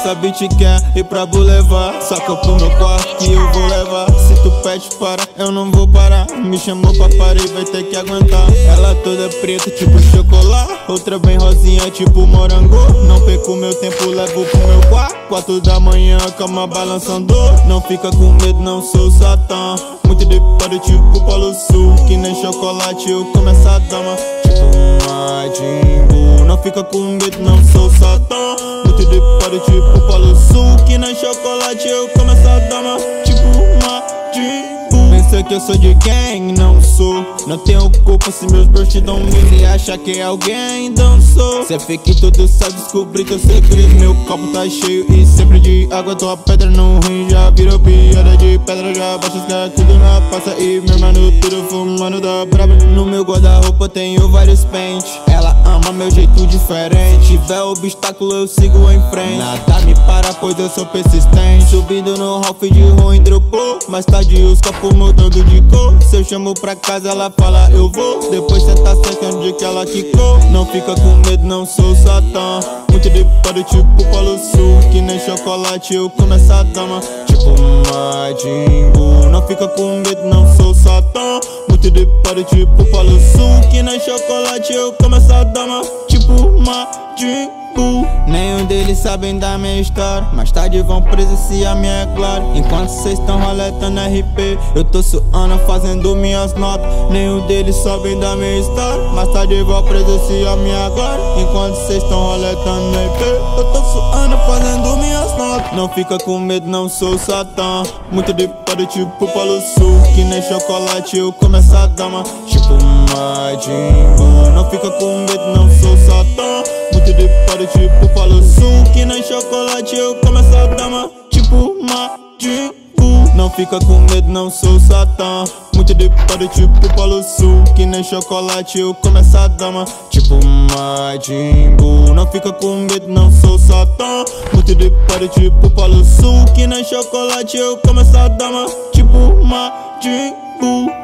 essa bitch quer ir pra Boulevard. Soca pro meu quarto que eu vou levar. Se tu pede para, eu não vou parar. Me chamou pra parir, vai ter que aguentar. Ela toda preta, tipo chocolate. Outra bem rosinha, tipo morango. Não perco meu tempo, levo pro meu quarto. 4 da manhã, cama balançando. Não fica com medo, não sou Satã. Muito de para tipo Polo Sul. Que nem chocolate, eu como essa dama. Tipo Majin. Não fica com medo, não sou Satã. Muito de para tipo Polo Sul. Que nem chocolate, eu como essa dama. Tipo Majin. Pensa que eu sou de gang, não sou. Não tenho culpa se meus bros te dão medo e acha que é alguém, não sou. Cê fake, tudo sabe descobrir teu segredo. Meu copo tá cheio e sempre de água. Tua pedra no rim já virou piada de pedra. Já baixa os caras tudo na pasta. E meu mano tudo fumando da braba. No meu guarda-roupa tenho vários pentes. Ela ama meu jeito diferente. Se tiver obstáculo eu sigo em frente. Nada me para pois eu sou persistente. Subindo no Ralph de ruim dropou. Mais tarde os copos mudando de cor. Se eu chamo pra casa ela fala eu vou. Depois cê tá cercando de que ela quicou. Não fica com medo, não sou Satã. Muito de para tipo Polo Sul. Que nem chocolate eu como essa dama. Tipo Majin. Não fica com medo, não sou Satã. Muito de para tipo Polo Sul. Que nem chocolate eu como essa dama. Tipo Majin. Nenhum deles sabem da minha história. Mais tarde vão presenciar minha é claro. Enquanto cês tão roletando RP, eu tô suando fazendo minhas notas. Nenhum deles sabem da minha história. Mais tarde vão presenciar minha glória. Enquanto cês tão roletando RP, eu tô suando fazendo minhas notas. Não fica com medo, não sou Satã. Muito de para tipo Polo Sul. Que nem chocolate eu como essa dama. Tipo Majin. Não fica com medo, não sou Satã. Muito de para tipo Polo Sul. Que nem chocolate eu como essa dama. Tipo Majin. Não fica com medo, não sou Satã. Muito de para tipo Polo Sul. Que nem chocolate eu como essa dama. Tipo Majin. Não fica com medo, não sou Satã. Muito de para tipo Polo Sul. Que nem chocolate eu como essa dama. Tipo Majin.